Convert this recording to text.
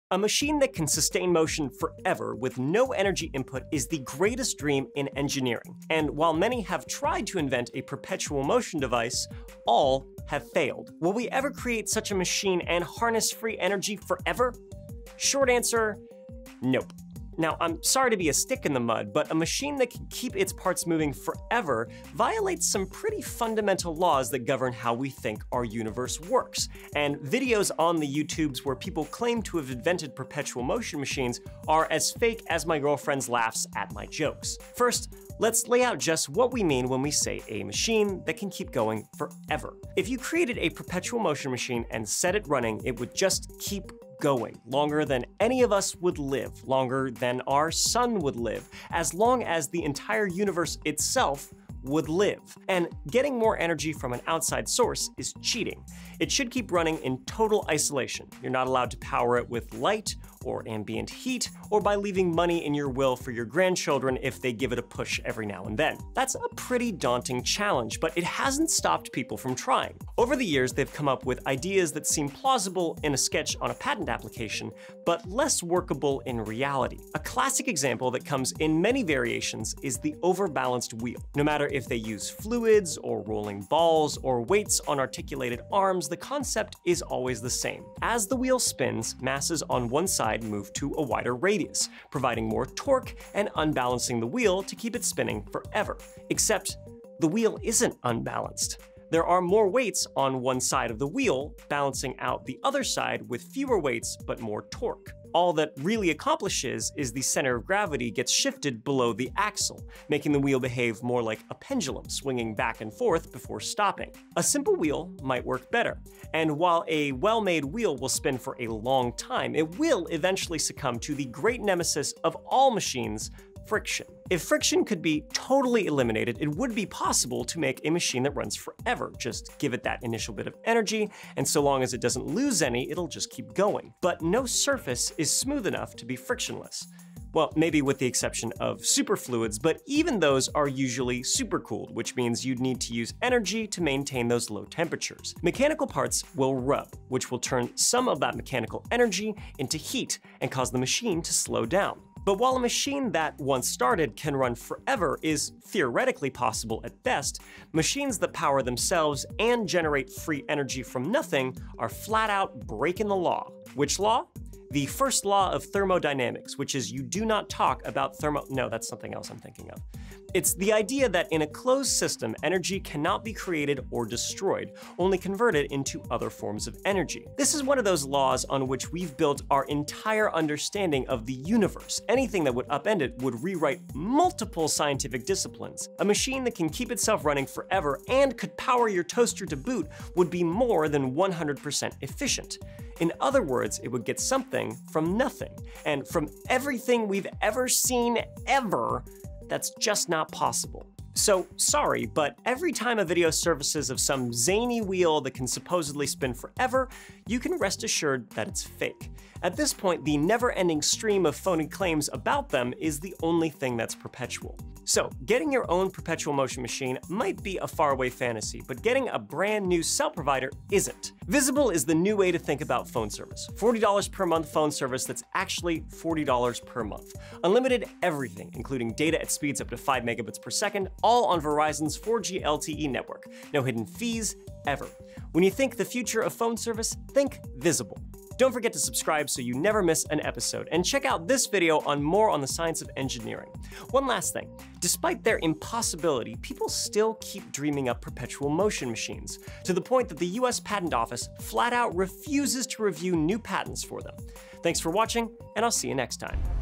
A machine that can sustain motion forever with no energy input is the greatest dream in engineering. And while many have tried to invent a perpetual motion device, all have failed. Will we ever create such a machine and harness free energy forever? Short answer, nope. Now, I'm sorry to be a stick in the mud, but a machine that can keep its parts moving forever violates some pretty fundamental laws that govern how we think our universe works. And videos on the YouTubes where people claim to have invented perpetual motion machines are as fake as my girlfriend's laughs at my jokes. First, let's lay out just what we mean when we say a machine that can keep going forever. If you created a perpetual motion machine and set it running, it would just keep going longer than any of us would live, longer than our sun would live, as long as the entire universe itself would live. And getting more energy from an outside source is cheating. It should keep running in total isolation. You're not allowed to power it with light or ambient heat, or by leaving money in your will for your grandchildren if they give it a push every now and then. That's a pretty daunting challenge, but it hasn't stopped people from trying. Over the years, they've come up with ideas that seem plausible in a sketch on a patent application, but less workable in reality. A classic example that comes in many variations is the overbalanced wheel. No matter if they use fluids or rolling balls or weights on articulated arms, the concept is always the same. As the wheel spins, masses on one side move to a wider radius, providing more torque and unbalancing the wheel to keep it spinning forever. Except the wheel isn't unbalanced. There are more weights on one side of the wheel, balancing out the other side with fewer weights but more torque. All that really accomplishes is the center of gravity gets shifted below the axle, making the wheel behave more like a pendulum, swinging back and forth before stopping. A simple wheel might work better, and while a well-made wheel will spin for a long time, it will eventually succumb to the great nemesis of all machines, friction. If friction could be totally eliminated, it would be possible to make a machine that runs forever. Just give it that initial bit of energy, and so long as it doesn't lose any, it'll just keep going. But no surface is smooth enough to be frictionless. Well, maybe with the exception of superfluids, but even those are usually supercooled, which means you'd need to use energy to maintain those low temperatures. Mechanical parts will rub, which will turn some of that mechanical energy into heat and cause the machine to slow down. But while a machine that, once started, can run forever is theoretically possible at best, machines that power themselves and generate free energy from nothing are flat out breaking the law. Which law? The First Law of Thermodynamics, which is you do not talk about no, that's something else I'm thinking of. It's the idea that in a closed system, energy cannot be created or destroyed, only converted into other forms of energy. This is one of those laws on which we've built our entire understanding of the universe. Anything that would upend it would rewrite multiple scientific disciplines. A machine that can keep itself running forever and could power your toaster to boot would be more than 100% efficient. In other words, it would get something from nothing. And from everything we've ever seen ever, that's just not possible. So sorry, but every time a video surfaces of some zany wheel that can supposedly spin forever, you can rest assured that it's fake. At this point, the never-ending stream of phony claims about them is the only thing that's perpetual. So, getting your own perpetual motion machine might be a faraway fantasy, but getting a brand new cell provider isn't. Visible is the new way to think about phone service. $40 per month phone service that's actually $40 per month. Unlimited everything, including data at speeds up to 5 megabits per second, all on Verizon's 4G LTE network. No hidden fees, ever. When you think the future of phone service, think Visible. Don't forget to subscribe so you never miss an episode, and check out this video on more on the science of engineering. One last thing, despite their impossibility, people still keep dreaming up perpetual motion machines, to the point that the US Patent Office flat out refuses to review new patents for them. Thanks for watching, and I'll see you next time.